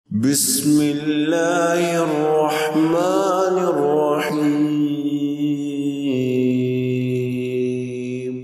بسم اللہ الرحمن الرحیم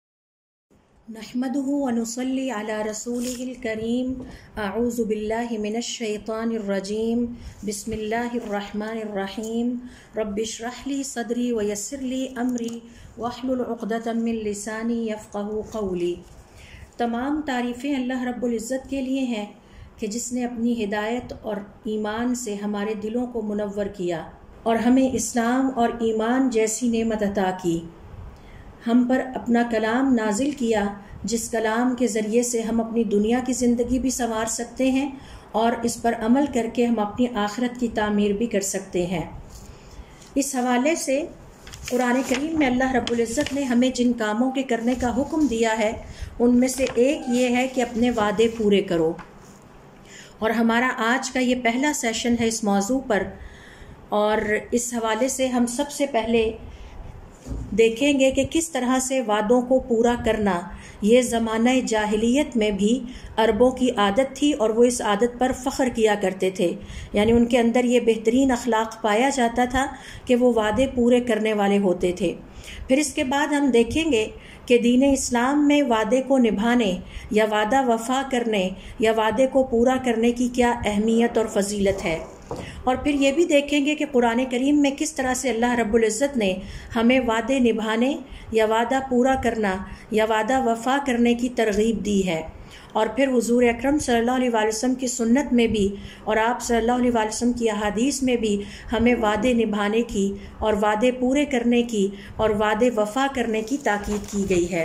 نحمده ونصلي على رسوله الكريم اعوذ باللہ من الشیطان الرجیم بسم اللہ الرحمن الرحیم رب اشرح لي صدری ویسر لي امری واحلل عقدۃ من لسانی یفقهوا قولی۔ تمام تعریفیں اللہ رب العزت کے لیے ہیں کہ جس نے اپنی ہدایت اور ایمان سے ہمارے دلوں کو منور کیا اور ہمیں اسلام اور ایمان جیسی نعمت عطا کی، ہم پر اپنا کلام نازل کیا جس کلام کے ذریعے سے ہم اپنی دنیا کی زندگی بھی سنوار سکتے ہیں اور اس پر عمل کر کے ہم اپنی آخرت کی تعمیر بھی کر سکتے ہیں۔ اس حوالے سے قرآن کریم میں اللہ رب العزت نے ہمیں جن کاموں کے کرنے کا حکم دیا ہے ان میں سے ایک یہ ہے کہ اپنے وعدے پورے کرو، اور ہمارا آج کا یہ پہلا سیشن ہے اس موضوع پر، اور اس حوالے سے ہم سب سے پہلے دیکھیں گے کہ کس طرح سے وعدوں کو پورا کرنا یہ زمانہ جاہلیت میں بھی عربوں کی عادت تھی، اور وہ اس عادت پر فخر کیا کرتے تھے، یعنی ان کے اندر یہ بہترین اخلاق پایا جاتا تھا کہ وہ وعدے پورے کرنے والے ہوتے تھے۔ پھر اس کے بعد ہم دیکھیں گے کہ دین اسلام میں وعدے کو نبھانے یا وعدہ وفا کرنے یا وعدے کو پورا کرنے کی کیا اہمیت اور فضیلت ہے، اور پھر یہ بھی دیکھیں گے کہ قرآن کریم میں کس طرح سے اللہ رب العزت نے ہمیں وعدے نبھانے یا وعدہ پورا کرنا یا وعدہ وفا کرنے کی ترغیب دی ہے، اور پھر حضور اکرم صلی اللہ علیہ وسلم کی سنت میں بھی اور آپ صلی اللہ علیہ وسلم کی احادیث میں بھی ہمیں وعدے نبھانے کی اور وعدے پورے کرنے کی اور وعدے وفا کرنے کی تاکید کی گئی ہے۔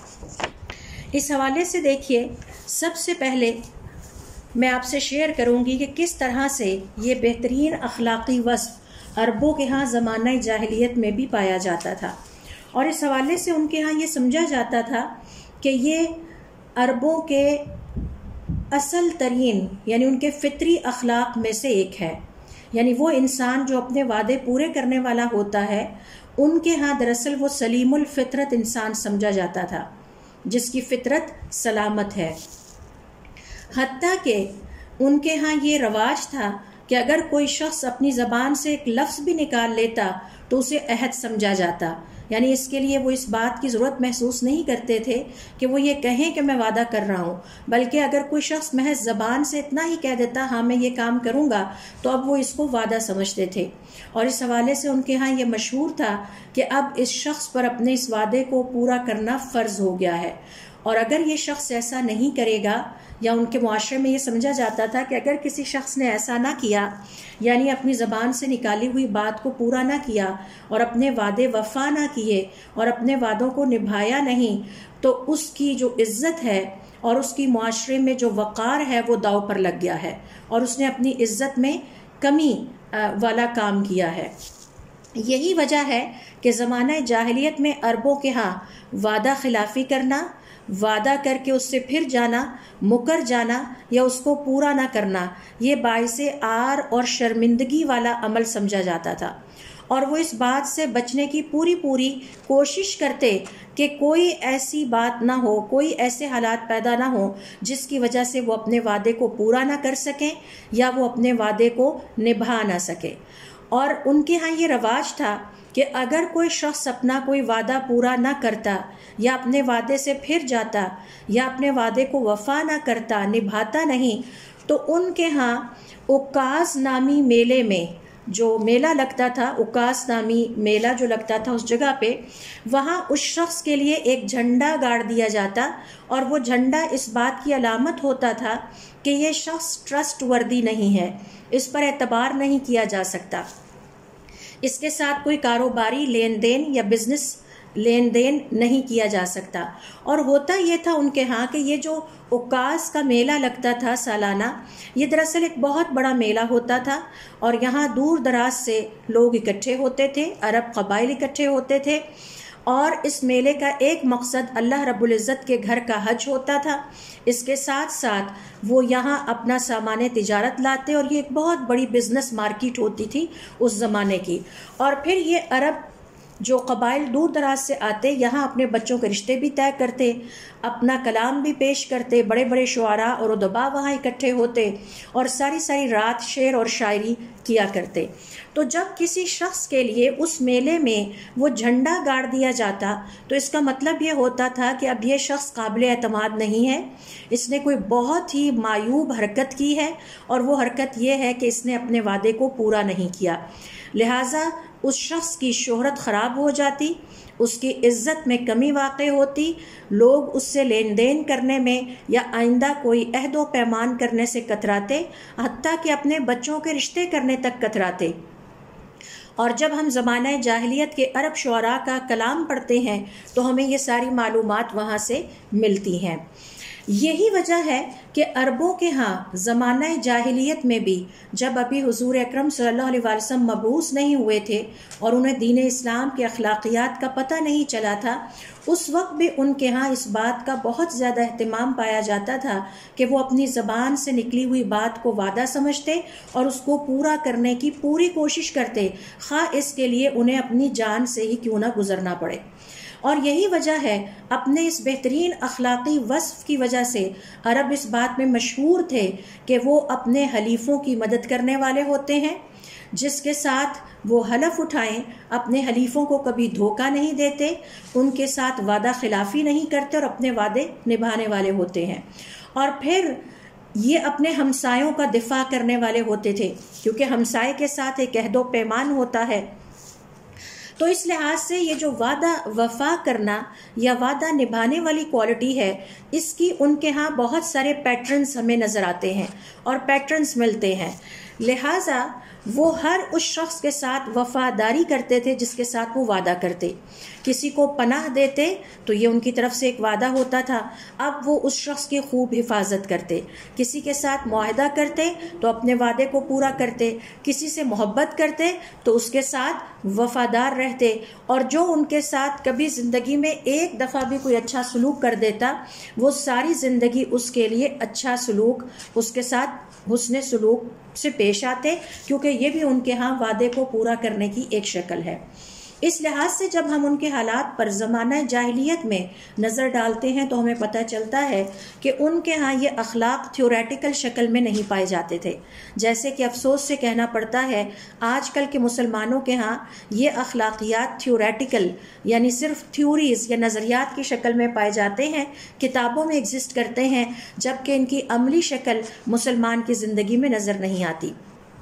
اس حوالے سے دیکھیے، سب سے پہلے میں آپ سے شیئر کروں گی کہ کس طرح سے یہ بہترین اخلاقی وصف عربوں کے ہاں زمانہ جاہلیت میں بھی پایا جاتا تھا، اور اس حوالے سے ان کے ہاں یہ سمجھا جاتا تھا کہ یہ عربوں کے اصل ترین یعنی ان کے فطری اخلاق میں سے ایک ہے، یعنی وہ انسان جو اپنے وعدے پورے کرنے والا ہوتا ہے ان کے ہاں دراصل وہ سلیم الفطرت انسان سمجھا جاتا تھا، جس کی فطرت سلامت ہے۔ حتیٰ کہ ان کے ہاں یہ رواج تھا کہ اگر کوئی شخص اپنی زبان سے ایک لفظ بھی نکال لیتا تو اسے عہد سمجھا جاتا، یعنی اس کے لیے وہ اس بات کی ضرورت محسوس نہیں کرتے تھے کہ وہ یہ کہیں کہ میں وعدہ کر رہا ہوں، بلکہ اگر کوئی شخص محض زبان سے اتنا ہی کہہ دیتا ہاں میں یہ کام کروں گا تو اب وہ اس کو وعدہ سمجھتے تھے، اور اس حوالے سے ان کے ہاں یہ مشہور تھا کہ اب اس شخص پر اپنے اس وعدے کو پورا کرنا فرض ہو گیا ہے، اور اگر یہ شخص ایسا نہیں کرے گا، یا ان کے معاشرے میں یہ سمجھا جاتا تھا کہ اگر کسی شخص نے ایسا نہ کیا، یعنی اپنی زبان سے نکالی ہوئی بات کو پورا نہ کیا اور اپنے وعدے وفا نہ کیے اور اپنے وعدوں کو نبھایا نہیں، تو اس کی جو عزت ہے اور اس کی معاشرے میں جو وقار ہے وہ داؤ پر لگ گیا ہے، اور اس نے اپنی عزت میں کمی والا کام کیا ہے۔ یہی وجہ ہے کہ زمانہ جاہلیت میں عربوں کے ہاں وعدہ خلافی کرنا، وعدہ کر کے اس سے پھر جانا، مکر جانا یا اس کو پورا نہ کرنا، یہ باعث عار اور شرمندگی والا عمل سمجھا جاتا تھا، اور وہ اس بات سے بچنے کی پوری کوشش کرتے کہ کوئی ایسی بات نہ ہو، کوئی ایسے حالات پیدا نہ ہو جس کی وجہ سے وہ اپنے وعدے کو پورا نہ کر سکیں یا وہ اپنے وعدے کو نبھا نہ سکے۔ اور ان کے ہاں یہ رواج تھا کہ اگر کوئی شخص اپنا کوئی وعدہ پورا نہ کرتا یا اپنے وعدے سے پھر جاتا یا اپنے وعدے کو وفا نہ کرتا، نبھاتا نہیں، تو ان کے ہاں عکاظ نامی میلے میں جو میلہ لگتا تھا، عکاظ نامی میلہ جو لگتا تھا اس جگہ پہ، وہاں اس شخص کے لیے ایک جھنڈا گاڑ دیا جاتا، اور وہ جھنڈا اس بات کی علامت ہوتا تھا کہ یہ شخص ٹرسٹ وردی نہیں ہے، اس پر اعتبار نہیں کیا جا سکتا، اس کے ساتھ کوئی کاروباری لین دین یا بزنس لین دین نہیں کیا جا سکتا۔ اور ہوتا یہ تھا ان کے ہاں کہ یہ جو عکاظ کا میلہ لگتا تھا سالانہ، یہ دراصل ایک بہت بڑا میلہ ہوتا تھا، اور یہاں دور دراز سے لوگ اکٹھے ہوتے تھے، عرب قبائل اکٹھے ہوتے تھے، اور اس میلے کا ایک مقصد اللہ رب العزت کے گھر کا حج ہوتا تھا۔ اس کے ساتھ ساتھ وہ یہاں اپنا سامان تجارت لاتے، اور یہ ایک بہت بڑی بزنس مارکیٹ ہوتی تھی اس زمانے کی۔ اور پھر یہ عرب جو قبائل دور دراز سے آتے یہاں اپنے بچوں کے رشتے بھی طے کرتے، اپنا کلام بھی پیش کرتے، بڑے بڑے شعراء اور ادباء وہاں اکٹھے ہوتے اور ساری رات شعر اور شاعری کیا کرتے۔ تو جب کسی شخص کے لیے اس میلے میں وہ جھنڈا گاڑ دیا جاتا تو اس کا مطلب یہ ہوتا تھا کہ اب یہ شخص قابل اعتماد نہیں ہے، اس نے کوئی بہت ہی معیوب حرکت کی ہے، اور وہ حرکت یہ ہے کہ اس نے اپنے وعدے کو پورا نہیں کیا، لہٰذا اس شخص کی شہرت خراب ہو جاتی، اس کی عزت میں کمی واقع ہوتی، لوگ اس سے لین دین کرنے میں یا آئندہ کوئی عہد و پیمان کرنے سے کتراتے، حتیٰ کہ اپنے بچوں کے رشتے کرنے تک کتراتے۔ اور جب ہم زمانہ جاہلیت کے عرب شعراء کا کلام پڑھتے ہیں تو ہمیں یہ ساری معلومات وہاں سے ملتی ہیں۔ یہی وجہ ہے کہ عربوں کے ہاں زمانہ جاہلیت میں بھی جب ابھی حضور اکرم صلی اللہ علیہ وسلم مبعوث نہیں ہوئے تھے اور انہیں دین اسلام کے اخلاقیات کا پتہ نہیں چلا تھا، اس وقت بھی ان کے ہاں اس بات کا بہت زیادہ اہتمام پایا جاتا تھا کہ وہ اپنی زبان سے نکلی ہوئی بات کو وعدہ سمجھتے اور اس کو پورا کرنے کی پوری کوشش کرتے، خواہ اس کے لیے انہیں اپنی جان سے ہی کیوں نہ گزرنا پڑے۔ اور یہی وجہ ہے اپنے اس بہترین اخلاقی وصف کی وجہ سے عرب اس بات میں مشہور تھے کہ وہ اپنے حلیفوں کی مدد کرنے والے ہوتے ہیں، جس کے ساتھ وہ حلف اٹھائیں اپنے حلیفوں کو کبھی دھوکہ نہیں دیتے، ان کے ساتھ وعدہ خلافی نہیں کرتے اور اپنے وعدے نبھانے والے ہوتے ہیں۔ اور پھر یہ اپنے ہمسایوں کا دفاع کرنے والے ہوتے تھے، کیونکہ ہمسائے کے ساتھ ایک عہد و پیمان ہوتا ہے۔ تو اس لحاظ سے یہ جو وعدہ وفا کرنا یا وعدہ نبھانے والی کوالٹی ہے، اس کی ان کے ہاں بہت سارے پیٹرنز ہمیں نظر آتے ہیں اور پیٹرنز ملتے ہیں، لہٰذا وہ ہر اس شخص کے ساتھ وفاداری کرتے تھے جس کے ساتھ وہ وعدہ کرتے۔ کسی کو پناہ دیتے تو یہ ان کی طرف سے ایک وعدہ ہوتا تھا، اب وہ اس شخص کی خوب حفاظت کرتے۔ کسی کے ساتھ معاہدہ کرتے تو اپنے وعدے کو پورا کرتے، کسی سے محبت کرتے تو اس کے ساتھ وفادار رہتے، اور جو ان کے ساتھ کبھی زندگی میں ایک دفعہ بھی کوئی اچھا سلوک کر دیتا وہ ساری زندگی اس کے لیے اچھا سلوک، اس کے ساتھ حسن سلوک سے پیش آتے، کیونکہ یہ بھی ان کے ہاں وعدے کو پورا کرنے کی ایک شکل ہے۔ اس لحاظ سے جب ہم ان کے حالات پر زمانہ جاہلیت میں نظر ڈالتے ہیں تو ہمیں پتہ چلتا ہے کہ ان کے ہاں یہ اخلاق تھیوریٹیکل شکل میں نہیں پائے جاتے تھے، جیسے کہ افسوس سے کہنا پڑتا ہے آج کل کے مسلمانوں کے ہاں یہ اخلاقیات تھیوریٹیکل یعنی صرف تھیوریز یا نظریات کی شکل میں پائے جاتے ہیں، کتابوں میں ایگزسٹ کرتے ہیں، جبکہ ان کی عملی شکل مسلمان کی زندگی میں نظر نہیں آتی۔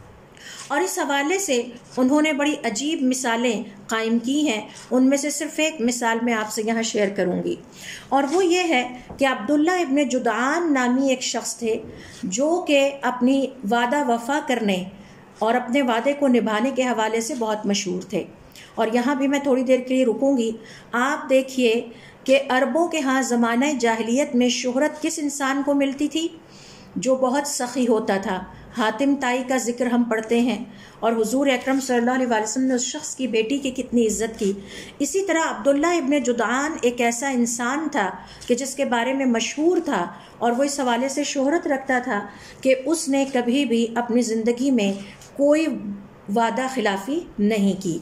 اور اس حوالے سے انہوں نے بڑی عجیب مثالیں قائم کی ہیں، ان میں سے صرف ایک مثال میں آپ سے یہاں شیئر کروں گی، اور وہ یہ ہے کہ عبداللہ ابن جدعان نامی ایک شخص تھے جو کہ اپنی وعدہ وفا کرنے اور اپنے وعدے کو نبھانے کے حوالے سے بہت مشہور تھے۔ اور یہاں بھی میں تھوڑی دیر کے لیے رکوں گی۔ آپ دیکھیے کہ عربوں کے ہاں زمانہ جاہلیت میں شہرت کس انسان کو ملتی تھی؟ جو بہت سخی ہوتا تھا۔ حاتم طائی کا ذکر ہم پڑھتے ہیں، اور حضور اکرم صلی اللہ علیہ وسلم نے اس شخص کی بیٹی کی کتنی عزت کی۔ اسی طرح عبداللہ ابن جدعان ایک ایسا انسان تھا کہ جس کے بارے میں مشہور تھا اور وہ اس حوالے سے شہرت رکھتا تھا کہ اس نے کبھی بھی اپنی زندگی میں کوئی وعدہ خلافی نہیں کی۔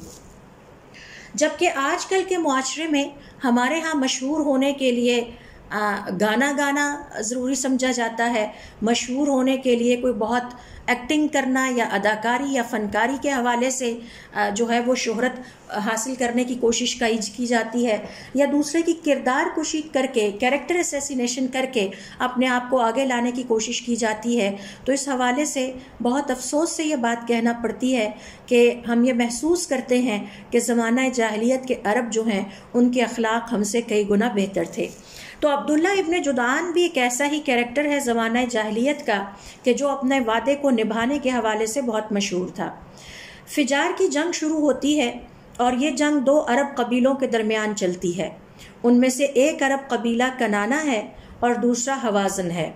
جبکہ آج کل کے معاشرے میں ہمارے ہاں مشہور ہونے کے لیے گانا ضروری سمجھا جاتا ہے، مشہور ہونے کے لیے کوئی بہت ایکٹنگ کرنا یا اداکاری یا فنکاری کے حوالے سے جو ہے وہ شہرت حاصل کرنے کی کوشش کی جاتی ہے، یا دوسرے کی کردار کشی کر کے کیریکٹر اسیسینیشن کر کے اپنے آپ کو آگے لانے کی کوشش کی جاتی ہے۔ تو اس حوالے سے بہت افسوس سے یہ بات کہنا پڑتی ہے کہ ہم یہ محسوس کرتے ہیں کہ زمانہ جاہلیت کے عرب جو ہیں ان کے اخلاق ہم سے کئی گنا بہتر تھے۔ تو عبداللہ ابن جدعان بھی ایک ایسا ہی کیریکٹر ہے زمانہ جاہلیت کا کہ جو اپنے وعدے کو نبھانے کے حوالے سے بہت مشہور تھا۔ فجار کی جنگ شروع ہوتی ہے اور یہ جنگ دو عرب قبیلوں کے درمیان چلتی ہے، ان میں سے ایک عرب قبیلہ کنانہ ہے اور دوسرا حوازن ہے۔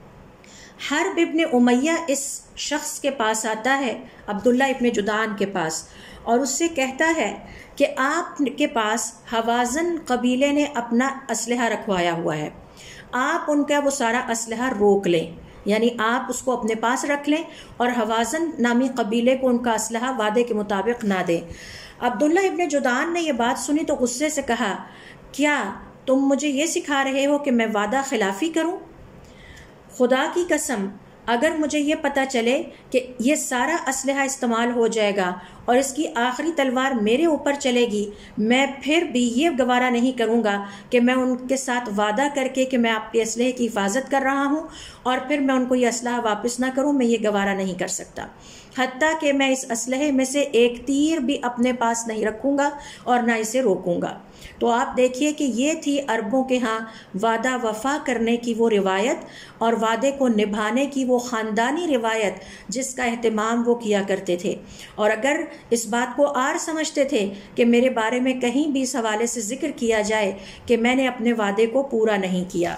حرب ابن امیہ اس شخص کے پاس آتا ہے، عبداللہ ابن جدعان کے پاس، اور اس سے کہتا ہے کہ آپ کے پاس حوازن قبیلے نے اپنا اسلحہ رکھوایا ہوا ہے، آپ ان کا وہ سارا اسلحہ روک لیں، یعنی آپ اس کو اپنے پاس رکھ لیں اور حوازن نامی قبیلے کو ان کا اسلحہ وعدے کے مطابق نہ دیں۔ عبداللہ ابن جدعان نے یہ بات سنی تو غصے سے کہا کیا تم مجھے یہ سکھا رہے ہو کہ میں وعدہ خلافی کروں؟ خدا کی قسم اگر مجھے یہ پتہ چلے کہ یہ سارا اسلحہ استعمال ہو جائے گا اور اس کی آخری تلوار میرے اوپر چلے گی، میں پھر بھی یہ گوارا نہیں کروں گا کہ میں ان کے ساتھ وعدہ کر کے کہ میں آپ کے اسلحے کی حفاظت کر رہا ہوں اور پھر میں ان کو یہ اسلحہ واپس نہ کروں، میں یہ گوارا نہیں کر سکتا، حتیٰ کہ میں اس اسلحے میں سے ایک تیر بھی اپنے پاس نہیں رکھوں گا اور نہ اسے روکوں گا۔ تو آپ دیکھیے کہ یہ تھی عربوں کے ہاں وعدہ وفا کرنے کی وہ روایت اور وعدے کو نبھانے کی وہ خاندانی روایت جس کا اہتمام وہ کیا کرتے تھے، اور اگر اس بات کو عار سمجھتے تھے کہ میرے بارے میں کہیں بھی اس حوالے سے ذکر کیا جائے کہ میں نے اپنے وعدے کو پورا نہیں کیا۔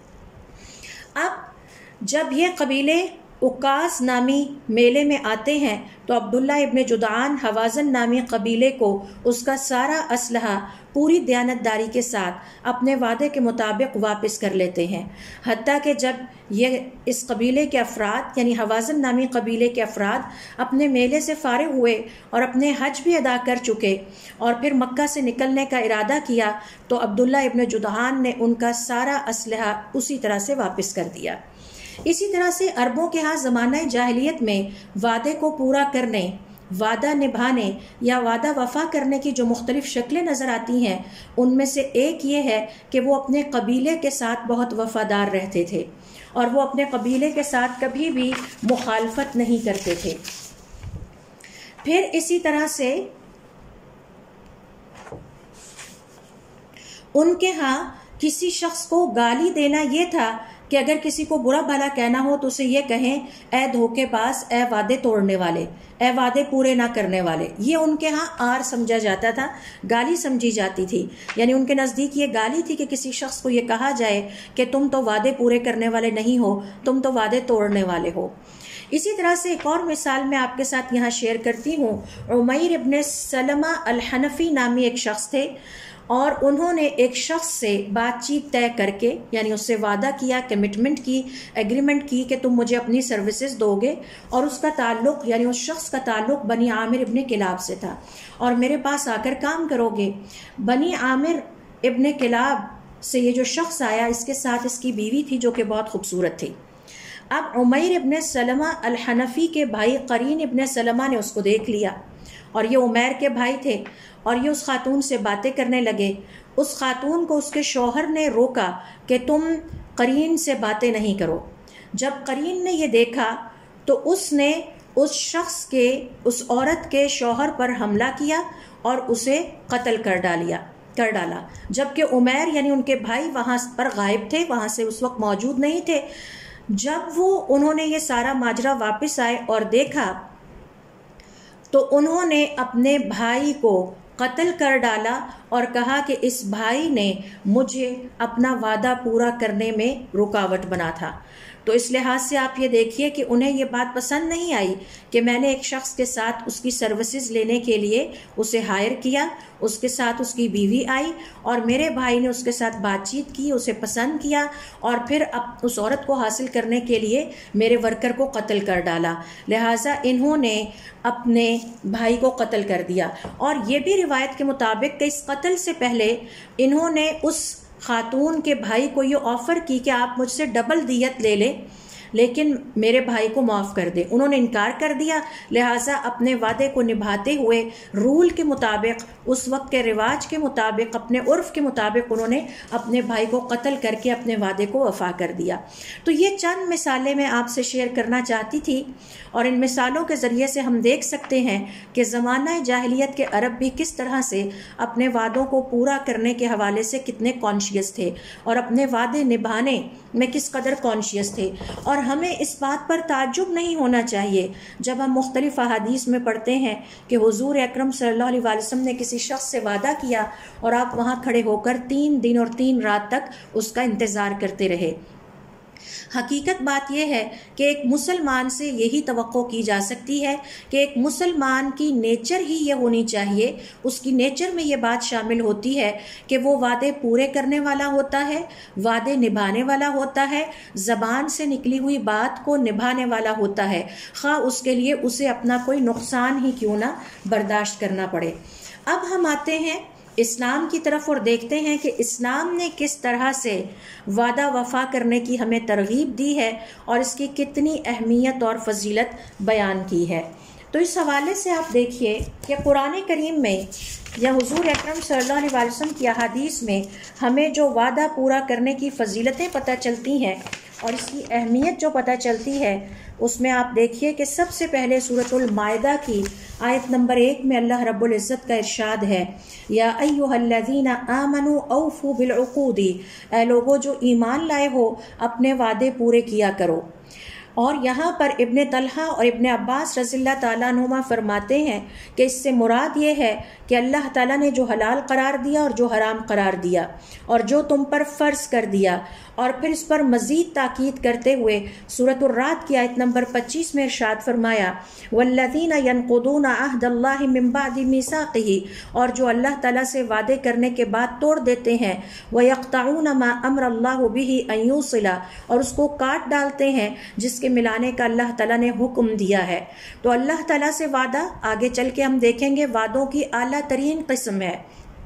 اب جب یہ قبیلے اکاس نامی میلے میں آتے ہیں تو عبداللہ ابن جدعان حوازن نامی قبیلے کو اس کا سارا اسلحہ پوری دیانتداری کے ساتھ اپنے وعدے کے مطابق واپس کر لیتے ہیں، حتیٰ کہ جب یہ اس قبیلے کے افراد یعنی حوازن نامی قبیلے کے افراد اپنے میلے سے فارغ ہوئے اور اپنے حج بھی ادا کر چکے اور پھر مکہ سے نکلنے کا ارادہ کیا تو عبداللہ ابن جدعان نے ان کا سارا اسلحہ اسی طرح سے واپس کر دیا۔ اسی طرح سے عربوں کے ہاں زمانہ جاہلیت میں وعدے کو پورا کرنے، وعدہ نبھانے یا وعدہ وفا کرنے کی جو مختلف شکلیں نظر آتی ہیں ان میں سے ایک یہ ہے کہ وہ اپنے قبیلے کے ساتھ بہت وفادار رہتے تھے اور وہ اپنے قبیلے کے ساتھ کبھی بھی مخالفت نہیں کرتے تھے۔ پھر اسی طرح سے ان کے ہاں کسی شخص کو گالی دینا یہ تھا کہ اگر کسی کو برا بھلا کہنا ہو تو اسے یہ کہیں اے دھوکے باز، اے وعدے توڑنے والے، اے وعدے پورے نہ کرنے والے۔ یہ ان کے ہاں آر سمجھا جاتا تھا، گالی سمجھی جاتی تھی، یعنی ان کے نزدیک یہ گالی تھی کہ کسی شخص کو یہ کہا جائے کہ تم تو وعدے پورے کرنے والے نہیں ہو، تم تو وعدے توڑنے والے ہو۔ اسی طرح سے ایک اور مثال میں آپ کے ساتھ یہاں شیئر کرتی ہوں۔ عمیر ابن سلمہ الحنفی نامی ایک شخص تھے اور انہوں نے ایک شخص سے بات چیت طے کر کے یعنی اس سے وعدہ کیا، کمٹمنٹ کی، ایگریمنٹ کی کہ تم مجھے اپنی سروسز دو گے اور اس کا تعلق یعنی اس شخص کا تعلق بنی عامر ابن کلاب سے تھا اور میرے پاس آ کر کام کرو گے۔ بنی عامر ابن کلاب سے یہ جو شخص آیا اس کے ساتھ اس کی بیوی تھی جو کہ بہت خوبصورت تھی۔ اب عمیر ابن سلمہ الحنفی کے بھائی قرین ابن سلمہ نے اس کو دیکھ لیا اور یہ عمیر کے بھائی تھے اور یہ اس خاتون سے باتیں کرنے لگے۔ اس خاتون کو اس کے شوہر نے روکا کہ تم قرین سے باتیں نہیں کرو۔ جب قرین نے یہ دیکھا تو اس نے اس شخص کے، اس عورت کے شوہر پر حملہ کیا اور اسے قتل کر ڈالا، جبکہ عمیر یعنی ان کے بھائی وہاں پر غائب تھے، وہاں سے اس وقت موجود نہیں تھے۔ جب انہوں نے یہ سارا ماجرا واپس آئے اور دیکھا تو انہوں نے اپنے بھائی کو قتل کر ڈالا اور کہا کہ اس بھائی نے مجھے اپنا وعدہ پورا کرنے میں رکاوٹ بنا تھا۔ تو اس لحاظ سے آپ یہ دیکھیے کہ انہیں یہ بات پسند نہیں آئی کہ میں نے ایک شخص کے ساتھ اس کی سروسز لینے کے لیے اسے ہائر کیا، اس کے ساتھ اس کی بیوی آئی اور میرے بھائی نے اس کے ساتھ بات چیت کی، اسے پسند کیا اور پھر اب اس عورت کو حاصل کرنے کے لیے میرے ورکر کو قتل کر ڈالا، لہٰذا انہوں نے اپنے بھائی کو قتل کر دیا۔ اور یہ بھی روایت کے مطابق کہ اس قتل سے پہلے انہوں نے اس خاتون کے بھائی کو یہ آفر کی کہ آپ مجھ سے ڈبل دیت لے لیں لیکن میرے بھائی کو معاف کر دیں۔ انہوں نے انکار کر دیا، لہٰذا اپنے وعدے کو نبھاتے ہوئے رول کے مطابق، اس وقت کے رواج کے مطابق، اپنے عرف کے مطابق انہوں نے اپنے بھائی کو قتل کر کے اپنے وعدے کو وفا کر دیا۔ تو یہ چند مثالیں میں آپ سے شیئر کرنا چاہتی تھی اور ان مثالوں کے ذریعے سے ہم دیکھ سکتے ہیں کہ زمانہ جاہلیت کے عرب بھی کس طرح سے اپنے وعدوں کو پورا کرنے کے حوالے سے کتنے کانشیس تھے اور اپنے وعدے نبھانے میں کس قدر کانشیس تھے۔ اور ہمیں اس بات پر تعجب نہیں ہونا چاہیے جب ہم مختلف احادیث میں پڑھتے ہیں کہ حضور اکرم صلی اللہ علیہ وسلم نے کسی شخص سے وعدہ کیا اور آپ وہاں کھڑے ہو کر 3 دن اور 3 رات تک اس کا انتظار کرتے رہے۔ حقیقت بات یہ ہے کہ ایک مسلمان سے یہی توقع کی جا سکتی ہے کہ ایک مسلمان کی نیچر ہی یہ ہونی چاہیے، اس کی نیچر میں یہ بات شامل ہوتی ہے کہ وہ وعدے پورے کرنے والا ہوتا ہے، وعدے نبھانے والا ہوتا ہے، زبان سے نکلی ہوئی بات کو نبھانے والا ہوتا ہے، خواہ اس کے لیے اسے اپنا کوئی نقصان ہی کیوں نہ برداشت کرنا پڑے۔ اب ہم آتے ہیں اسلام کی طرف اور دیکھتے ہیں کہ اسلام نے کس طرح سے وعدہ وفا کرنے کی ہمیں ترغیب دی ہے اور اس کی کتنی اہمیت اور فضیلت بیان کی ہے۔ تو اس حوالے سے آپ دیکھیے کہ قرآن کریم میں یا حضور اکرم صلی اللہ علیہ وسلم کی احادیث میں ہمیں جو وعدہ پورا کرنے کی فضیلتیں پتہ چلتی ہیں اور اس کی اہمیت جو پتہ چلتی ہے، اس میں آپ دیکھیے کہ سب سے پہلے سورۃ المائدہ کی آیت نمبر 1 میں اللہ رب العزت کا ارشاد ہے، یا ایھا الذین آمنوا اوفوا بالعقود، اے لوگو جو ایمان لائے ہو اپنے وعدے پورے کیا کرو۔ اور یہاں پر ابن طلحہ اور ابن عباس رضی اللہ تعالیٰ عنہما فرماتے ہیں کہ اس سے مراد یہ ہے کہ اللہ تعالیٰ نے جو حلال قرار دیا اور جو حرام قرار دیا اور جو تم پر فرض کر دیا، اور پھر اس پر مزید تاکید کرتے ہوئے سورۃ الرعد کی آیت نمبر 25 میں ارشاد فرمایا، والذین ینقضون عہد اللہ من بعد میثاقہ، اور جو اللہ تعالیٰ سے وعدے کرنے کے بعد توڑ دیتے ہیں، ویقطعون ما امر اللہ بہ ان یوصل، اور اس کو کاٹ ڈالتے ہیں جس کے ملانے کا اللہ تعالیٰ نے حکم دیا ہے۔ تو اللہ تعالیٰ سے وعدہ آگے چل کے ہم دیکھیں گے وعدوں کی اعلیٰ ترین قسم ہے،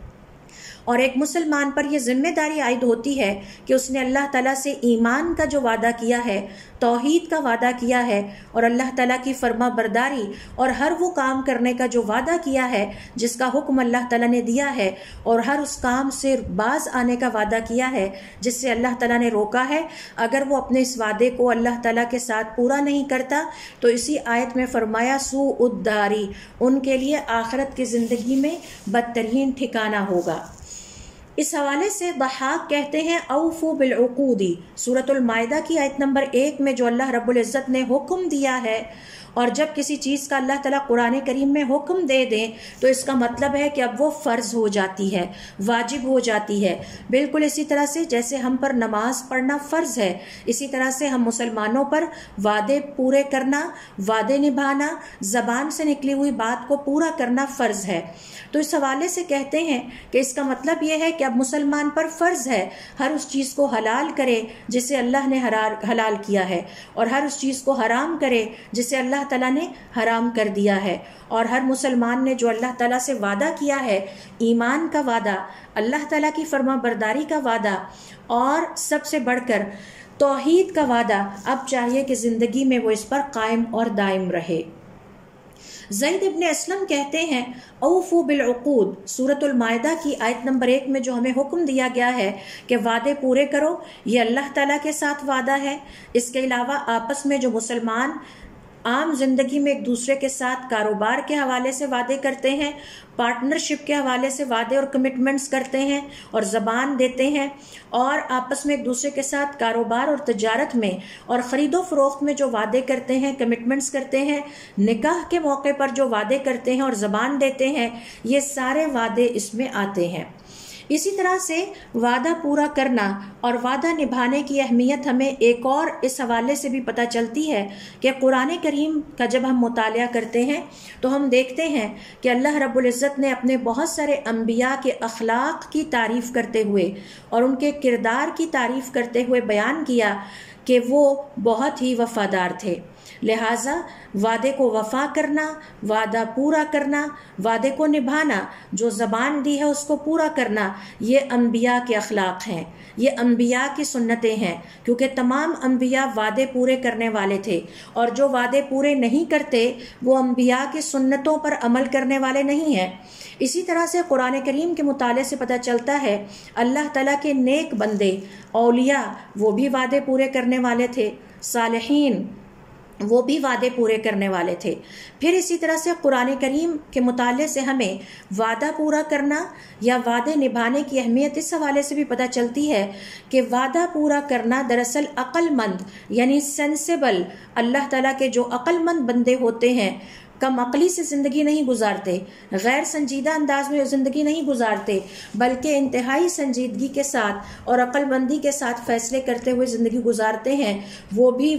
اور ایک مسلمان پر یہ ذمہ داری عائد ہوتی ہے کہ اس نے اللہ تعالیٰ سے ایمان کا جو وعدہ کیا ہے، توحید کا وعدہ کیا ہے، اور اللہ تعالیٰ کی فرما برداری اور ہر وہ کام کرنے کا جو وعدہ کیا ہے جس کا حکم اللہ تعالیٰ نے دیا ہے، اور ہر اس کام سے باز آنے کا وعدہ کیا ہے جس سے اللہ تعالیٰ نے روکا ہے، اگر وہ اپنے اس وعدے کو اللہ تعالیٰ کے ساتھ پورا نہیں کرتا تو اسی آیت میں فرمایا سوء الداری، ان کے لیے آخرت کی زندگی میں بدترین ٹھکانہ ہوگا۔ اس حوالے سے ضحاک کہتے ہیں اوفو بالعقود، سورۃ المائدہ کی آیت نمبر 1 میں جو اللہ رب العزت نے حکم دیا ہے، اور جب کسی چیز کا اللہ تعالیٰ قرآن کریم میں حکم دے دیں تو اس کا مطلب ہے کہ اب وہ فرض ہو جاتی ہے، واجب ہو جاتی ہے۔ بالکل اسی طرح سے جیسے ہم پر نماز پڑھنا فرض ہے، اسی طرح سے ہم مسلمانوں پر وعدے پورے کرنا، وعدے نبھانا، زبان سے نکلی ہوئی بات کو پورا کرنا فرض ہے۔ تو اس حوالے سے کہتے ہیں کہ اس کا مطلب یہ ہے کہ اب مسلمان پر فرض ہے ہر اس چیز کو حلال کرے جسے اللہ نے حلال کیا ہے، اور ہر اس چیز کو حرام کرے جسے اللہ تعالیٰ نے حرام کر دیا ہے۔ اور ہر مسلمان نے جو اللہ تعالیٰ سے وعدہ کیا ہے، ایمان کا وعدہ، اللہ تعالیٰ کی فرما برداری کا وعدہ، اور سب سے بڑھ کر توحید کا وعدہ، اب چاہیے کہ زندگی میں وہ اس پر قائم اور دائم رہے۔ زید ابن اسلم کہتے ہیں اوفو بالعقود، سورۃ المائدہ کی آیت نمبر 1 میں جو ہمیں حکم دیا گیا ہے کہ وعدے پورے کرو، یہ اللہ تعالیٰ کے ساتھ وعدہ ہے۔ اس کے علاوہ آپس میں جو مسلمان عام زندگی میں ایک دوسرے کے ساتھ کاروبار کے حوالے سے وعدے کرتے ہیں، پارٹنرشپ کے حوالے سے وعدے اور کمٹمنٹس کرتے ہیں اور زبان دیتے ہیں، اور آپس میں ایک دوسرے کے ساتھ کاروبار اور تجارت میں اور خرید و فروخت میں جو وعدے کرتے ہیں، کمٹمنٹس کرتے ہیں، نکاح کے موقع پر جو وعدے کرتے ہیں اور زبان دیتے ہیں، یہ سارے وعدے اس میں آتے ہیں۔ اسی طرح سے وعدہ پورا کرنا اور وعدہ نبھانے کی اہمیت ہمیں ایک اور اس حوالے سے بھی پتہ چلتی ہے کہ قرآن کریم کا جب ہم مطالعہ کرتے ہیں تو ہم دیکھتے ہیں کہ اللہ رب العزت نے اپنے بہت سارے انبیاء کے اخلاق کی تعریف کرتے ہوئے اور ان کے کردار کی تعریف کرتے ہوئے بیان کیا کہ وہ بہت ہی وفادار تھے۔ لہٰذا وعدے کو وفا کرنا، وعدہ پورا کرنا، وعدے کو نبھانا، جو زبان دی ہے اس کو پورا کرنا، یہ انبیاء کے اخلاق ہیں، یہ انبیاء کی سنتیں ہیں، کیونکہ تمام انبیاء وعدے پورے کرنے والے تھے، اور جو وعدے پورے نہیں کرتے وہ انبیاء کی سنتوں پر عمل کرنے والے نہیں ہیں۔ اسی طرح سے قرآن کریم کے مطالعے سے پتہ چلتا ہے اللہ تعالیٰ کے نیک بندے، اولیاء، وہ بھی وعدے پورے کرنے والے تھے، صالحین وہ بھی وعدے پورے کرنے والے تھے۔ پھر اسی طرح سے قرآن کریم کے مطالعے سے ہمیں وعدہ پورا کرنا یا وعدے نبھانے کی اہمیت اس حوالے سے بھی پتہ چلتی ہے کہ وعدہ پورا کرنا دراصل عقل مند یعنی سینسیبل اللہ تعالیٰ کے جو عقل مند بندے ہوتے ہیں، کم عقلی سے زندگی نہیں گزارتے، غیر سنجیدہ انداز میں زندگی نہیں گزارتے، بلکہ انتہائی سنجیدگی کے ساتھ اور عقل مندی کے ساتھ فیصلے کرتے ہوئے زندگی گزارتے ہیں، وہ بھی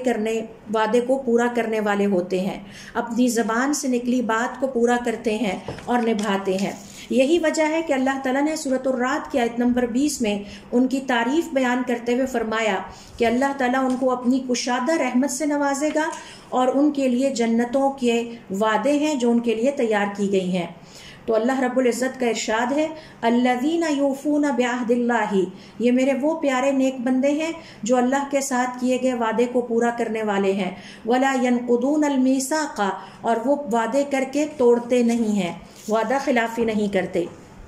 وعدے کو پورا کرنے والے ہوتے ہیں، اپنی زبان سے نکلی بات کو پورا کرتے ہیں اور نبھاتے ہیں۔ یہی وجہ ہے کہ اللہ تعالیٰ نے سورۃ الرعد کی آیت نمبر 20 میں ان کی تعریف بیان کرتے ہوئے فرمایا کہ اللہ تعالیٰ ان کو اپنی کشادہ رحمت سے نوازے گا اور ان کے لیے جنتوں کے وعدے ہیں جو ان کے لیے تیار کی گئی ہیں۔ تو اللہ رب العزت کا ارشاد ہے الذین یوفون بعہد اللہ، یہ میرے وہ پیارے نیک بندے ہیں جو اللہ کے ساتھ کیے گئے وعدے کو پورا کرنے والے ہیں، ولا ینقضون المیثاق، اور وہ وعدے کر کے توڑتے نہیں ہیں، وعدہ خلافی نہیں کرتے۔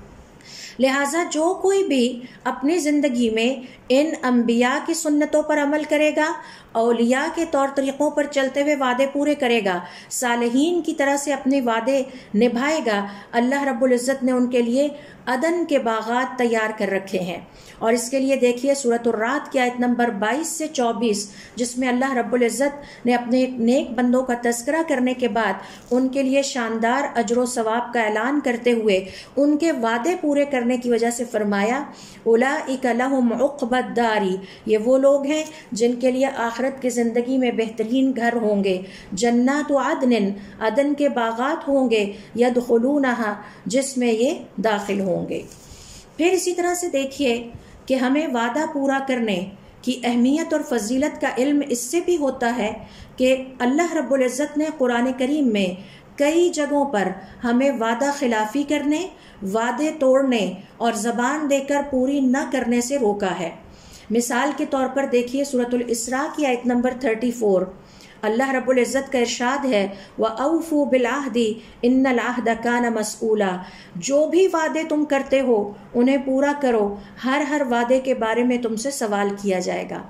لہٰذا جو کوئی بھی اپنی زندگی میں ان انبیاء کی سنتوں پر عمل کرے گا، اولیاء کے طور طریقوں پر چلتے ہوئے وعدے پورے کرے گا، صالحین کی طرح سے اپنے وعدے نبھائے گا، اللہ رب العزت نے ان کے لیے عدن کے باغات تیار کر رکھے ہیں۔ اور اس کے لیے دیکھیے سورۃ الرعد کی آیت نمبر 22 سے 24، جس میں اللہ رب العزت نے اپنے نیک بندوں کا تذکرہ کرنے کے بعد ان کے لیے شاندار اجر و ثواب کا اعلان کرتے ہوئے ان کے وعدے پورے کرنے کی وجہ سے فرمایا اولئک لہم عقبی الدار، یہ وہ لوگ ہیں جن کے لیے آخرت کی زندگی میں بہترین گھر ہوں گے، جنات عدن، عدن کے باغات ہوں گے، یدخلونہا، جس میں یہ داخل ہوں گے۔ پھر اسی طرح سے دیکھیے کہ ہمیں وعدہ پورا کرنے کی اہمیت اور فضیلت کا علم اس سے بھی ہوتا ہے کہ اللہ رب العزت نے قرآن کریم میں کئی جگہوں پر ہمیں وعدہ خلافی کرنے، وعدے توڑنے اور زبان دے کر پوری نہ کرنے سے روکا ہے۔ مثال کے طور پر دیکھیے سورۃ الاسراء کی آیت نمبر 34، اللہ رب العزت کا ارشاد ہے وَأَوْفُوا بِالْعَهْدِ إِنَّ الْعَهْدَ كَانَ مَسْئُولًا، جو بھی وعدے تم کرتے ہو انہیں پورا کرو، ہر وعدے کے بارے میں تم سے سوال کیا جائے گا۔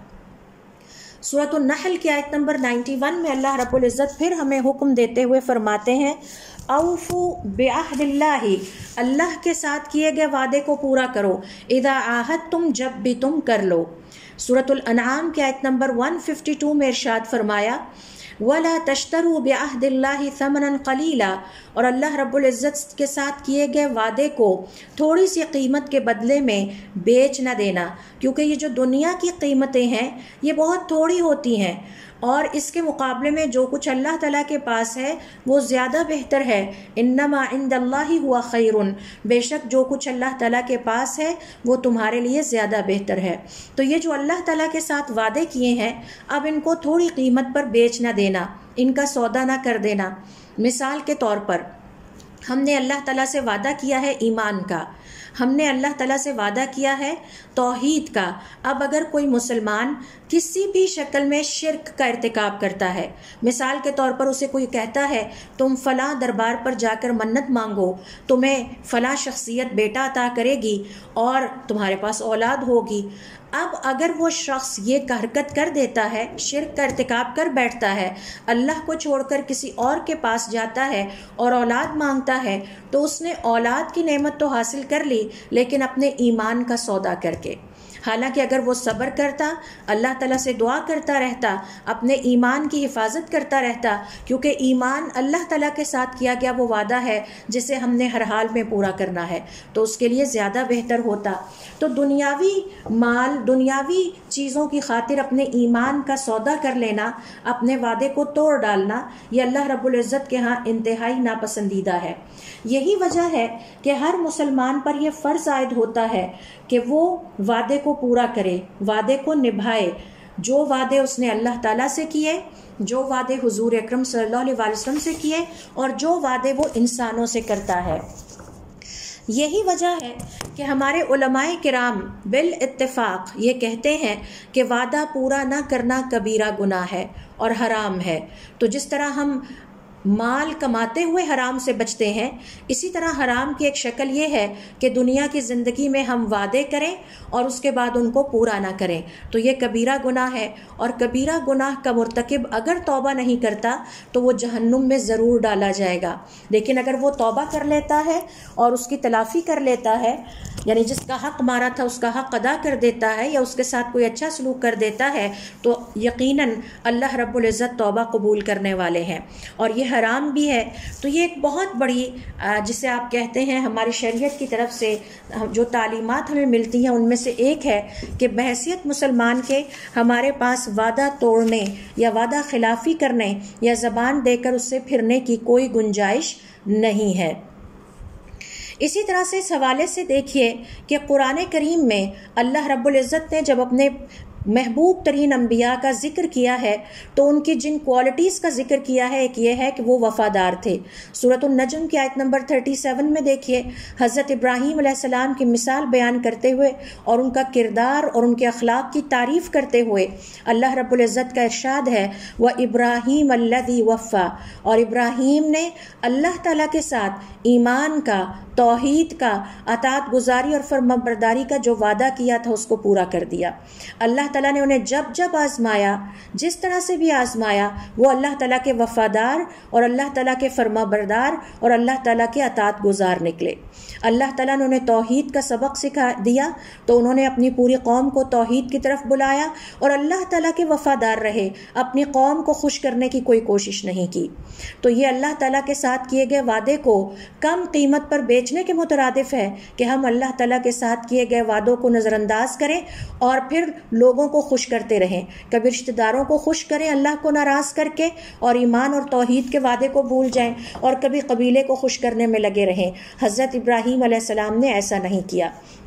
سورۃ النحل کی آیت نمبر 91 میں اللہ رب العزت پھر ہمیں حکم دیتے ہوئے فرماتے ہیں اوفو بعہد اللہ، اللہ کے ساتھ کیے گئے وعدے کو پورا کرو، اذا عاہدتم، جب بھی تم کر لو۔ سورۃ الانعام کی آیت نمبر 152 میں ارشاد فرمایا وَلَا تَشْتَرُوا بِعَهْدِ اللَّهِ ثَمَنًا قَلِيلًا، اور اللہ رب العزت کے ساتھ کیے گئے وعدے کو تھوڑی سی قیمت کے بدلے میں بیچ نہ دینا، کیونکہ یہ جو دنیا کی قیمتیں ہیں یہ بہت تھوڑی ہوتی ہیں، اور اس کے مقابلے میں جو کچھ اللہ تعالیٰ کے پاس ہے وہ زیادہ بہتر ہے۔ انما عند اللہ ہوا خیر، بے شک جو کچھ اللہ تعالیٰ کے پاس ہے وہ تمہارے لیے زیادہ بہتر ہے۔ تو یہ جو اللہ تعالیٰ کے ساتھ وعدے کیے ہیں اب ان کو تھوڑی قیمت پر بیچ نہ دینا، ان کا سودا نہ کر دینا۔ مثال کے طور پر ہم نے اللہ تعالیٰ سے وعدہ کیا ہے ایمان کا، ہم نے اللہ تعالیٰ سے وعدہ کیا ہے توحید کا۔ اب اگر کوئی مسلمان کسی بھی شکل میں شرک کا ارتکاب کرتا ہے، مثال کے طور پر اسے کوئی کہتا ہے تم فلاں دربار پر جا کر منت مانگو، تمہیں فلاں شخصیت بیٹا عطا کرے گی اور تمہارے پاس اولاد ہوگی۔ اب اگر وہ شخص یہ حرکت کر دیتا ہے، شرک کا ارتکاب کر بیٹھتا ہے، اللہ کو چھوڑ کر کسی اور کے پاس جاتا ہے اور اولاد مانگتا ہے، تو اس نے اولاد کی نعمت تو حاصل کر لی لیکن اپنے ایمان کا سودا کر کے۔ حالانکہ اگر وہ صبر کرتا، اللہ تعالیٰ سے دعا کرتا رہتا، اپنے ایمان کی حفاظت کرتا رہتا، کیونکہ ایمان اللہ تعالیٰ کے ساتھ کیا گیا وہ وعدہ ہے جسے ہم نے ہر حال میں پورا کرنا ہے، تو اس کے لیے زیادہ بہتر ہوتا۔ تو دنیاوی مال، دنیاوی چیزوں کی خاطر اپنے ایمان کا سودا کر لینا، اپنے وعدے کو توڑ ڈالنا، یہ اللہ رب العزت کے ہاں انتہائی ناپسندیدہ ہے۔ یہی وجہ ہے کہ ہر مسلمان پر یہ فرض عائد ہوتا ہے کہ وہ وعدے کو پورا کرے، وعدے کو نبھائے، جو وعدے اس نے اللہ تعالیٰ سے کیے، جو وعدے حضور اکرم صلی اللہ علیہ وسلم سے کیے، اور جو وعدے وہ انسانوں سے کرتا ہے۔ یہی وجہ ہے کہ ہمارے علماء کرام بالاتفاق یہ کہتے ہیں کہ وعدہ پورا نہ کرنا کبیرہ گناہ ہے اور حرام ہے۔ تو جس طرح ہم مال کماتے ہوئے حرام سے بچتے ہیں، اسی طرح حرام کی ایک شکل یہ ہے کہ دنیا کی زندگی میں ہم وعدے کریں اور اس کے بعد ان کو پورا نہ کریں، تو یہ کبیرہ گناہ ہے، اور کبیرہ گناہ کا مرتکب اگر توبہ نہیں کرتا تو وہ جہنم میں ضرور ڈالا جائے گا، لیکن اگر وہ توبہ کر لیتا ہے اور اس کی تلافی کر لیتا ہے، یعنی جس کا حق مارا تھا اس کا حق ادا کر دیتا ہے یا اس کے ساتھ کوئی اچھا سلوک کر دیتا ہے، تو یقیناً اللہ رب العزت توبہ قبول کرنے والے ہیں۔ اور یہ حرام بھی ہے، تو یہ ایک بہت بڑی جسے آپ کہتے ہیں ہماری شریعت کی طرف سے جو تعلیمات ہمیں ملتی ہیں ان میں سے ایک ہے کہ بحیثیت مسلمان کے ہمارے پاس وعدہ توڑنے یا وعدہ خلافی کرنے یا زبان دے کر اس سے پھرنے کی کوئی گنجائش نہیں ہے۔ اسی طرح سے اس حوالے سے دیکھیے کہ قرآن کریم میں اللہ رب العزت نے جب اپنے محبوب ترین انبیاء کا ذکر کیا ہے تو ان کی جن کوالٹیز کا ذکر کیا ہے ایک یہ ہے کہ وہ وفادار تھے۔ سورۃ النجم کی آیت نمبر 37 میں دیکھیے حضرت ابراہیم علیہ السلام کی مثال بیان کرتے ہوئے اور ان کا کردار اور ان کے اخلاق کی تعریف کرتے ہوئے اللہ رب العزت کا ارشاد ہے وَإِبْرَاهِيمَ الَّذِي وَفَّى، اور ابراہیم نے اللہ تعالیٰ کے ساتھ ایمان کا، توحید کا، اطاعت گزاری اور فرمانبرداری کا جو وعدہ کیا تھا اس کو پورا کر دیا۔ اللہ تعالیٰ نے انہیں جب جب آزمایا، جس طرح سے بھی آزمایا، وہ اللہ تعالیٰ کے وفادار اور اللہ تعالیٰ کے فرمانبردار اور اللہ تعالیٰ کے اطاعت گزار نکلے۔ اللہ تعالیٰ نے انہیں توحید کا سبق سکھا دیا تو انہوں نے اپنی پوری قوم کو توحید کی طرف بلایا اور اللہ تعالیٰ کے وفادار رہے، اپنی قوم کو خوش کرنے کی کوئی کوشش نہیں کی۔ تو یہ اللہ تعالیٰ کے ساتھ کیے گئے وعدے کو کم قیمت پر بیچنے کے مترادف ہے کہ ہم اللہ تعالیٰ کے ساتھ کیے گئے وعدوں کو نظر انداز کریں اور پھر لوگوں کو خوش کرتے رہیں، کبھی رشتہ داروں کو خوش کریں اللہ کو ناراض کر کے اور ایمان اور توحید کے وعدے کو بھول جائیں، اور کبھی قبیلے کو خوش کرنے میں لگے رہیں۔ حضرت ابراہیم علیہ السلام نے ایسا نہیں کیا۔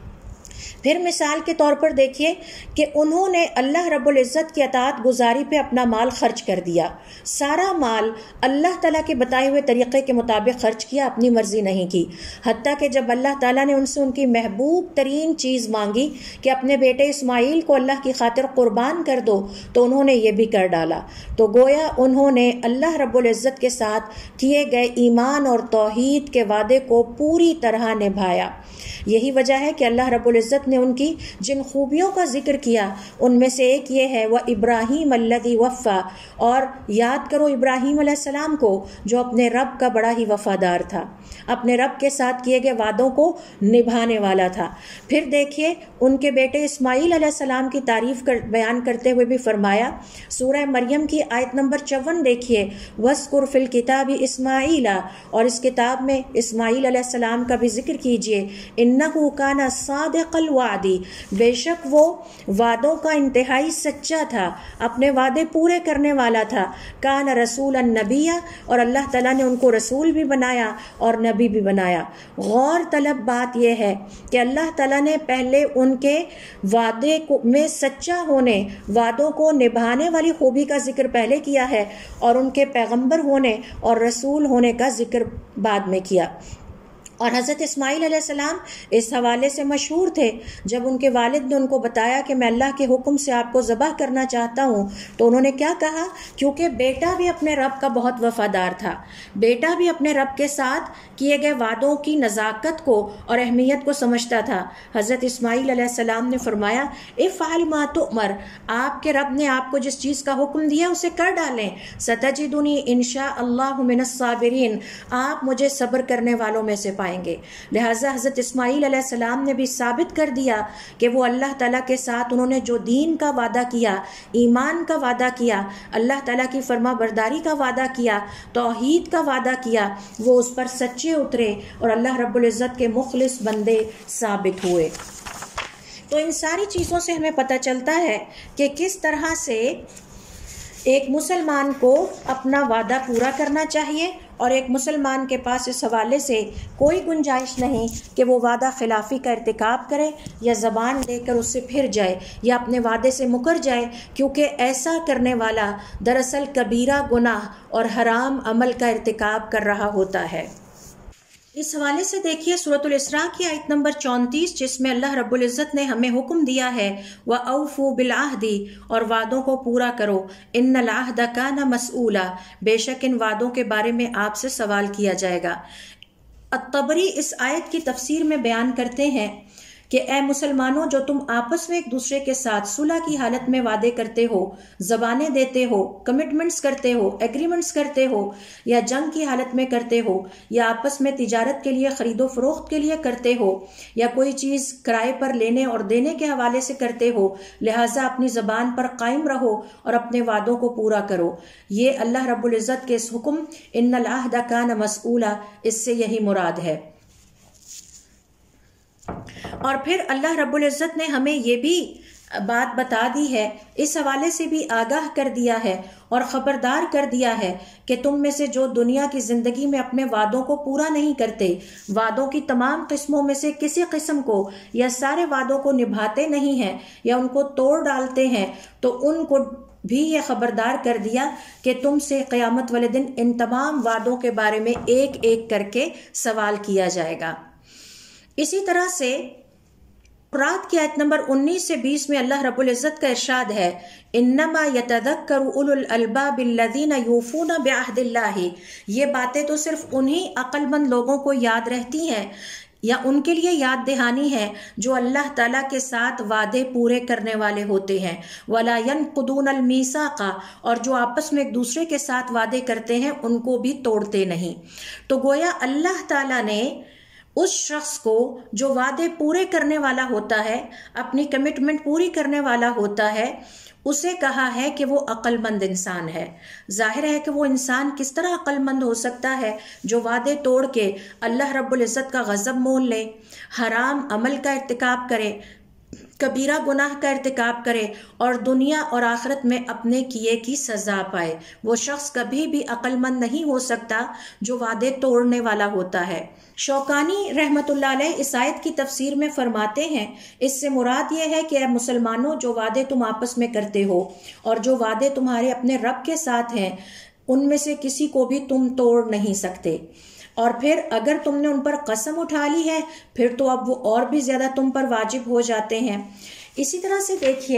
پھر مثال کے طور پر دیکھیے کہ انہوں نے اللہ رب العزت کی اطاعت گزاری پہ اپنا مال خرچ کر دیا، سارا مال اللہ تعالیٰ کے بتائے ہوئے طریقے کے مطابق خرچ کیا، اپنی مرضی نہیں کی، حتیٰ کہ جب اللہ تعالیٰ نے ان سے ان کی محبوب ترین چیز مانگی کہ اپنے بیٹے اسماعیل کو اللہ کی خاطر قربان کر دو تو انہوں نے یہ بھی کر ڈالا۔ تو گویا انہوں نے اللہ رب العزت کے ساتھ کیے گئے ایمان اور توحید کے وعدے کو پوری طرح نبھایا۔ یہی وجہ ہے کہ اللہ رب العزت نے ان کی جن خوبیوں کا ذکر کیا ان میں سے ایک یہ ہے وَإِبْرَاهِيمَ الَّذِي وَفَّى، اور یاد کرو ابراہیم علیہ السلام کو جو اپنے رب کا بڑا ہی وفادار تھا، اپنے رب کے ساتھ کیے گئے وعدوں کو نبھانے والا تھا۔ پھر دیکھیے ان کے بیٹے اسماعیل علیہ السلام کی تعریف بیان کرتے ہوئے بھی فرمایا، سورہ مریم کی آیت نمبر 54 دیکھیے وَاذْكُرْ فِي الْكِتَابِ إِسْمَاعِيلَ، اور اس کتاب میں اسماعیل علیہ السلام کا بھی ذکر کیجئے، إِنَّهُ كَانَ صَادِقَ الْوَعْدِ، بے شک وہ وعدوں کا انتہائی سچا تھا، اپنے وعدے پورے کرنے والا تھا، کان رسول النبی، اور اللہ تعالیٰ نے ان کو رسول بھی بنایا اور نبی بھی بنایا۔ غور طلب بات یہ ہے کہ اللہ تعالیٰ نے پہلے ان کے وعدے میں سچا ہونے، وعدوں کو نبھانے والی خوبی کا ذکر پہلے کیا ہے اور ان کے پیغمبر ہونے اور رسول ہونے کا ذکر بعد میں کیا۔ اور حضرت اسماعیل علیہ السلام اس حوالے سے مشہور تھے، جب ان کے والد نے ان کو بتایا کہ میں اللہ کے حکم سے آپ کو ذبح کرنا چاہتا ہوں تو انہوں نے کیا کہا، کیونکہ بیٹا بھی اپنے رب کا بہت وفادار تھا، بیٹا بھی اپنے رب کے ساتھ کیے گئے وعدوں کی نزاکت کو اور اہمیت کو سمجھتا تھا۔ حضرت اسماعیل علیہ السلام نے فرمایا افعل ما تؤمر، آپ کے رب نے آپ کو جس چیز کا حکم دیا اسے کر ڈالیں، ستجدنی انشاء اللہ من الصابرین، آپ مجھے صبر کرنے والوں میں سے پائیں گے۔ لہٰذا حضرت اسماعیل علیہ السلام نے بھی ثابت کر دیا کہ وہ اللہ تعالیٰ کے ساتھ انہوں نے جو دین کا وعدہ کیا، ایمان کا وعدہ کیا، اللہ تعالیٰ کی فرما برداری کا وعدہ کیا، توحید کا وعدہ کیا، وہ اس پر سچے اترے اور اللہ رب العزت کے مخلص بندے ثابت ہوئے۔ تو ان ساری چیزوں سے ہمیں پتہ چلتا ہے کہ کس طرح سے ایک مسلمان کو اپنا وعدہ پورا کرنا چاہیے، اور ایک مسلمان کے پاس اس حوالے سے کوئی گنجائش نہیں کہ وہ وعدہ خلافی کا ارتکاب کرے یا زبان دے کر اس سے پھر جائے یا اپنے وعدے سے مکر جائے، کیونکہ ایسا کرنے والا دراصل کبیرہ گناہ اور حرام عمل کا ارتکاب کر رہا ہوتا ہے۔ اس حوالے سے دیکھیے سورۃ الاسراء کی آیت نمبر 34، جس میں اللہ رب العزت نے ہمیں حکم دیا ہے وَأَوْفُوا بِالْعَهْدِ، اور وعدوں کو پورا کرو، إِنَّ الْعَهْدَ كَانَ مَسْئُولًا، بے شک ان وعدوں کے بارے میں آپ سے سوال کیا جائے گا۔ الطبری اس آیت کی تفسیر میں بیان کرتے ہیں کہ اے مسلمانوں، جو تم آپس میں ایک دوسرے کے ساتھ صلح کی حالت میں وعدے کرتے ہو، زبانیں دیتے ہو، کمٹمنٹس کرتے ہو، ایگریمنٹس کرتے ہو، یا جنگ کی حالت میں کرتے ہو، یا آپس میں تجارت کے لیے خرید و فروخت کے لیے کرتے ہو، یا کوئی چیز کرائے پر لینے اور دینے کے حوالے سے کرتے ہو، لہٰذا اپنی زبان پر قائم رہو اور اپنے وعدوں کو پورا کرو۔ یہ اللہ رب العزت کے اس حکم ان العہد کان مسئولا، اس سے یہی مراد ہے۔ اور پھر اللہ رب العزت نے ہمیں یہ بھی بات بتا دی ہے، اس حوالے سے بھی آگاہ کر دیا ہے اور خبردار کر دیا ہے کہ تم میں سے جو دنیا کی زندگی میں اپنے وعدوں کو پورا نہیں کرتے، وعدوں کی تمام قسموں میں سے کسی قسم کو یا سارے وعدوں کو نبھاتے نہیں ہیں یا ان کو توڑ ڈالتے ہیں، تو ان کو بھی یہ خبردار کر دیا کہ تم سے قیامت والے دن ان تمام وعدوں کے بارے میں ایک ایک کر کے سوال کیا جائے گا۔ اسی طرح سے رات کی آیت نمبر 19 سے 20 میں اللہ رب العزت کا ارشاد ہے، انما یتذکر اولو الالباب الذین یوفون بعہد اللہ، یہ باتیں تو صرف انہی عقل مند لوگوں کو یاد رہتی ہیں یا ان کے لیے یاد دہانی ہے جو اللہ تعالیٰ کے ساتھ وعدے پورے کرنے والے ہوتے ہیں، ولا ینقضون المیثاق، اور جو آپس میں ایک دوسرے کے ساتھ وعدے کرتے ہیں ان کو بھی توڑتے نہیں۔ تو گویا اللہ تعالیٰ نے اس شخص کو جو وعدے پورے کرنے والا ہوتا ہے، اپنی کمٹمنٹ پوری کرنے والا ہوتا ہے، اسے کہا ہے کہ وہ عقل مند انسان ہے۔ ظاہر ہے کہ وہ انسان کس طرح عقل مند ہو سکتا ہے جو وعدے توڑ کے اللہ رب العزت کا غضب مول لے، حرام عمل کا ارتکاب کرے، کبیرہ گناہ کا ارتکاب کرے اور دنیا اور آخرت میں اپنے کیے کی سزا پائے۔ وہ شخص کبھی بھی عقل مند نہیں ہو سکتا جو وعدے توڑنے والا ہوتا ہے۔ شوکانی رحمت اللہ علیہ اس آیت کی تفسیر میں فرماتے ہیں، اس سے مراد یہ ہے کہ اے مسلمانوں، جو وعدے تم آپس میں کرتے ہو اور جو وعدے تمہارے اپنے رب کے ساتھ ہیں، ان میں سے کسی کو بھی تم توڑ نہیں سکتے، اور پھر اگر تم نے ان پر قسم اٹھا لی ہے پھر تو اب وہ اور بھی زیادہ تم پر واجب ہو جاتے ہیں۔ اسی طرح سے دیکھیے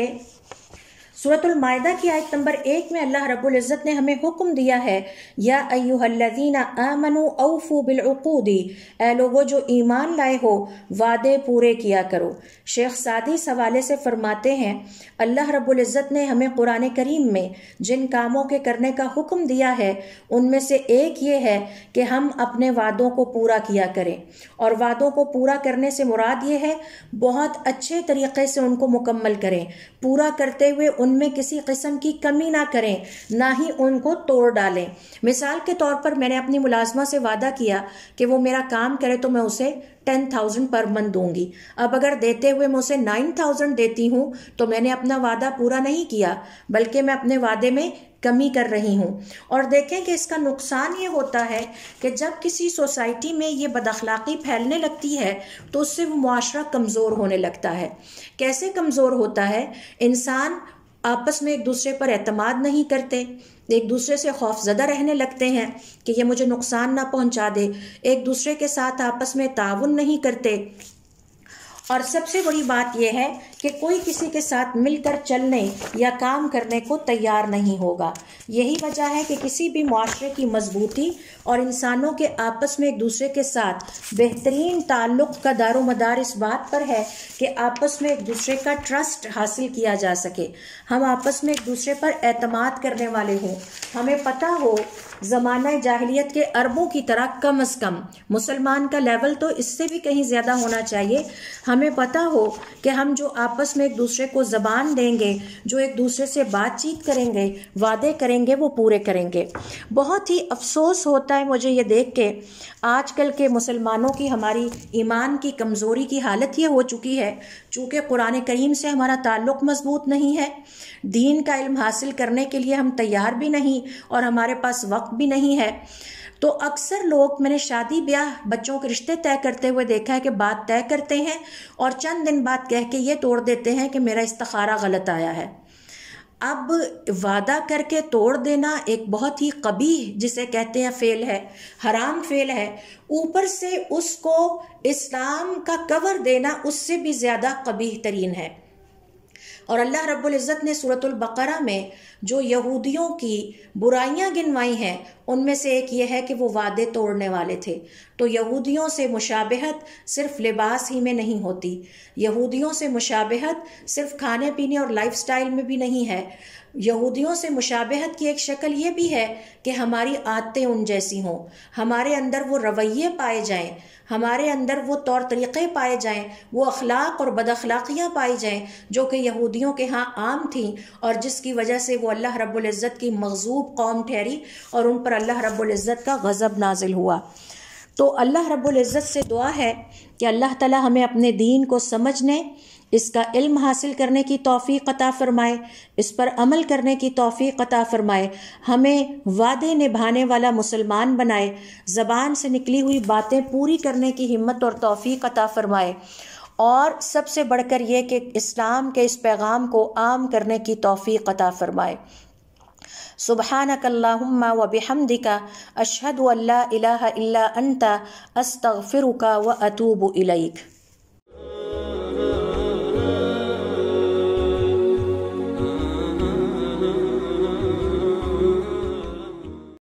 سورۃ المائدہ کی آیت نمبر 1 میں اللہ رب العزت نے ہمیں حکم دیا ہے، یا ایھا الذین آمنوا اوفوا بالعقود، اے لوگو جو ایمان لائے ہو وعدے پورے کیا کرو۔ شیخ سعدی اس حوالے سے فرماتے ہیں، اللہ رب العزت نے ہمیں قرآن کریم میں جن کاموں کے کرنے کا حکم دیا ہے ان میں سے ایک یہ ہے کہ ہم اپنے وعدوں کو پورا کیا کریں، اور وعدوں کو پورا کرنے سے مراد یہ ہے بہت اچھے طریقے سے ان کو مکمل کریں، پورا کرتے ہوئے ان میں کسی قسم کی کمی نہ کریں، نہ ہی ان کو توڑ ڈالیں۔ مثال کے طور پر میں نے اپنی ملازمہ سے وعدہ کیا کہ وہ میرا کام کرے تو میں اسے 10,000 پر منتھ دوں گی، اب اگر دیتے ہوئے میں اسے 9,000 دیتی ہوں تو میں نے اپنا وعدہ پورا نہیں کیا بلکہ میں اپنے وعدے میں کمی کر رہی ہوں۔ اور دیکھیں کہ اس کا نقصان یہ ہوتا ہے کہ جب کسی سوسائٹی میں یہ بد اخلاقی پھیلنے لگتی ہے تو اس سے وہ معاشرہ کمزور ہونے لگتا ہے۔ کیسے کمزور ہوتا ہے؟ انسان آپس میں ایک دوسرے پر اعتماد نہیں کرتے، ایک دوسرے سے خوف زدہ رہنے لگتے ہیں کہ یہ مجھے نقصان نہ پہنچا دے، ایک دوسرے کے ساتھ آپس میں تعاون نہیں کرتے، اور سب سے بڑی بات یہ ہے کہ کوئی کسی کے ساتھ مل کر چلنے یا کام کرنے کو تیار نہیں ہوگا۔ یہی وجہ ہے کہ کسی بھی معاشرے کی مضبوطی اور انسانوں کے آپس میں ایک دوسرے کے ساتھ بہترین تعلق کا دار و مدار اس بات پر ہے کہ آپس میں ایک دوسرے کا ٹرسٹ حاصل کیا جا سکے، ہم آپس میں ایک دوسرے پر اعتماد کرنے والے ہوں۔ ہمیں پتہ ہو زمانہ جاہلیت کے عربوں کی طرح کم از کم مسلمان کا لیول تو اس سے بھی کہیں زیادہ ہونا چاہیے، ہمیں پتہ ہو کہ ہم جو آپس میں ایک دوسرے کو زبان دیں گے، جو ایک دوسرے سے بات چیت کریں گے، وعدے کریں گے، وہ پورے کریں گے۔ بہت ہی افسوس ہوتا ہے مجھے یہ دیکھ کے آج کل کے مسلمانوں کی، ہماری ایمان کی کمزوری کی حالت یہ ہو چکی ہے، چونکہ قرآن کریم سے ہمارا تعلق مضبوط نہیں ہے، دین کا علم حاصل کرنے کے لیے ہم تیار بھی نہیں اور ہمارے پاس وقت بھی نہیں ہے، تو اکثر لوگ، میں نے شادی بیاہ بچوں کے رشتے طے کرتے ہوئے دیکھا ہے کہ بات طے کرتے ہیں اور چند دن بعد کہہ کے یہ توڑ دیتے ہیں کہ میرا استخارہ غلط آیا ہے۔ اب وعدہ کر کے توڑ دینا ایک بہت ہی قبیح، جسے کہتے ہیں، فعل ہے، حرام فعل ہے، اوپر سے اس کو اسلام کا کور دینا اس سے بھی زیادہ قبیح ترین ہے۔ اور اللہ رب العزت نے سورۃ البقرہ میں جو یہودیوں کی برائیاں گنوائی ہیں ان میں سے ایک یہ ہے کہ وہ وعدے توڑنے والے تھے۔ تو یہودیوں سے مشابہت صرف لباس ہی میں نہیں ہوتی، یہودیوں سے مشابہت صرف کھانے پینے اور لائف سٹائل میں بھی نہیں ہے، یہودیوں سے مشابہت کی ایک شکل یہ بھی ہے کہ ہماری عادتیں ان جیسی ہوں، ہمارے اندر وہ رویے پائے جائیں، ہمارے اندر وہ طور طریقے پائے جائیں، وہ اخلاق اور بد اخلاقیاں پائی جائیں جو کہ یہودیوں کے ہاں عام تھیں، اور جس کی وجہ سے وہ اللہ رب العزت کی مغضوب قوم ٹھہری اور ان پر اللہ رب العزت کا غضب نازل ہوا۔ تو اللہ رب العزت سے دعا ہے کہ اللہ تعالی ہمیں اپنے دین کو سمجھنے، اس کا علم حاصل کرنے کی توفیق عطا فرمائے، اس پر عمل کرنے کی توفیق عطا فرمائے، ہمیں وعدے نبھانے والا مسلمان بنائے، زبان سے نکلی ہوئی باتیں پوری کرنے کی ہمت اور توفیق عطا فرمائے، اور سب سے بڑھ کر یہ کہ اسلام کے اس پیغام کو عام کرنے کی توفیق عطا فرمائے۔ سبحانک اللہم و بحمدک اشہد ان لا الہ الا انت استغفرک و اتوب الیک۔